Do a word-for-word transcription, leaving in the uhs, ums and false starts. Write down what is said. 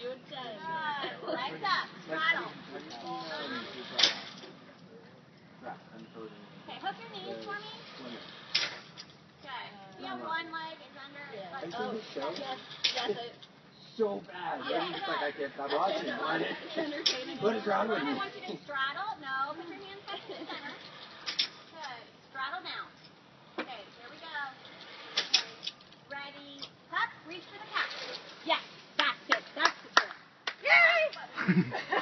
You're done. Good. Legs up. Straddle. Okay, hook your knees for me. Okay. You have one leg is under. Yeah. Like, Oh, yes, yes. It, So bad. Okay, It's just like I can't stop watching. it's entertaining. What is wrong with I me? want you to straddle. No, put your hands back in the center. Good. Straddle down. Okay, here we go. Okay. Ready. Up. Reach for the cap. Yes, that's it. That's the trick. Yay!